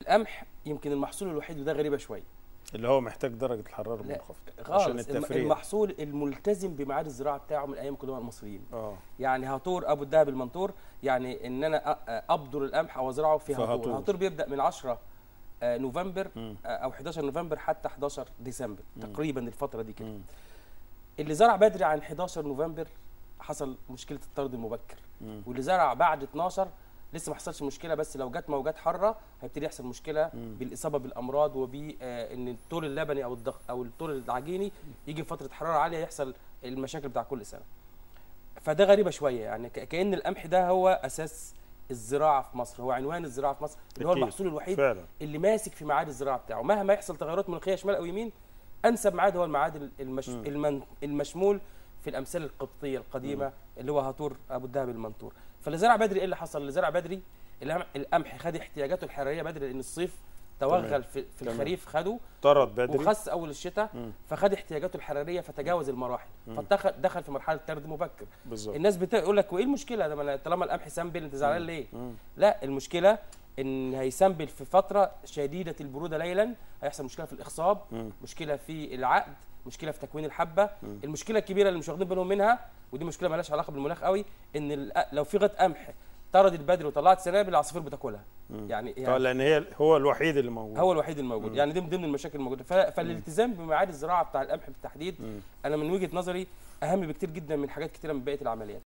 القمح يمكن المحصول الوحيد وده غريبه شويه اللي هو محتاج درجه الحراره لا منخفضه عشان خالص، التفريغ. المحصول الملتزم بميعاد الزراعه بتاعه من ايام قدماء المصريين. اه يعني هاتور ابو الدهب المنطور، يعني ان انا ابذر القمح او ازرعه في هاتور. فهاتور. هاتور بيبدا من 10 نوفمبر او 11 نوفمبر حتى 11 ديسمبر تقريبا الفتره دي كده. اللي زرع بدري عن 11 نوفمبر حصل مشكله الطرد المبكر، واللي زرع بعد 12 لسه ما حصلش مشكله، بس لو جت موجات حاره هيبتدي يحصل مشكله بالاصابه بالامراض وبان الطول اللبني او او الطول العجيني يجي في فتره حراره عاليه يحصل المشاكل بتاع كل سنه. فده غريبه شويه، يعني كأن القمح ده هو اساس الزراعه في مصر، هو عنوان الزراعه في مصر، اللي هو المحصول الوحيد فعلا. اللي ماسك في ميعاد الزراعه بتاعه مهما يحصل تغيرات مناخيه شمال او يمين. انسب ميعاد هو الميعاد المشمول في الامثال القبطيه القديمه اللي هو هاتور ابو الدهب المنطور. فاللي زرع بدري ايه اللي حصل؟ اللي زرع بدري القمح خد احتياجاته الحراريه بدري، لان الصيف توغل في الخريف خده طرد بدري وخس اول الشتاء، فخد احتياجاته الحراريه فتجاوز المراحل، فدخل في مرحله ترد مبكر. بالظبط. الناس بتقول لك وايه المشكله ده طالما القمح سنبل انت زعلان ليه؟ لا، المشكله ان هيسنبل في فتره شديده البروده ليلا، هيحصل مشكله في الاخصاب، مشكله في العقد، مشكله في تكوين الحبه. المشكله الكبيره اللي مش واخدين بالهم منها، ودي مشكله مالهاش علاقه بالمناخ قوي، ان لو في غط قمح طردت بدري وطلعت سنابل العصافير بتاكلها. يعني لان هو الوحيد اللي موجود. هو الوحيد الموجود. يعني دي من ضمن المشاكل الموجوده. فالالتزام بميعاد الزراعه بتاع القمح بالتحديد انا من وجهه نظري اهم بكتير جدا من حاجات كتيره من بقيه العمليات.